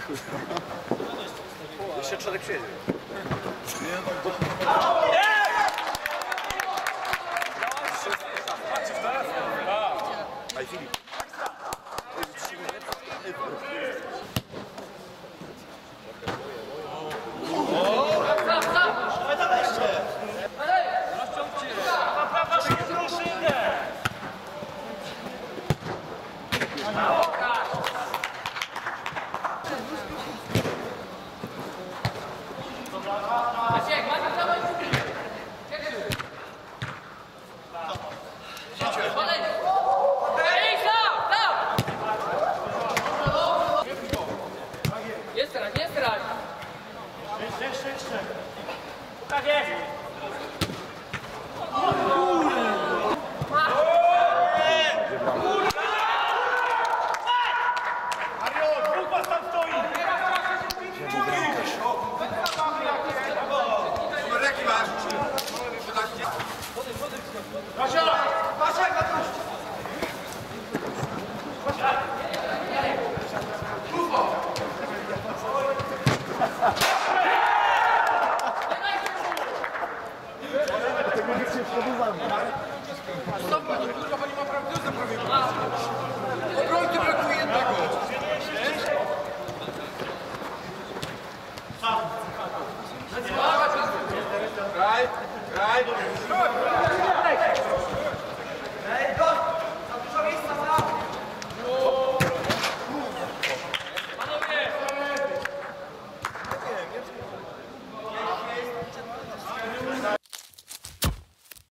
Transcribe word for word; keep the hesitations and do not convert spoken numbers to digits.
Jeszcze człowiek siedzi. Aj Filip. Tak jest! Mario, dwóch was tam stoi! Jaki masz? Basia! Basia, Katruś! Stopna, to kurwa pani ma prawdę za prawie. Obrońcy brakuje jednego. Graj, graj.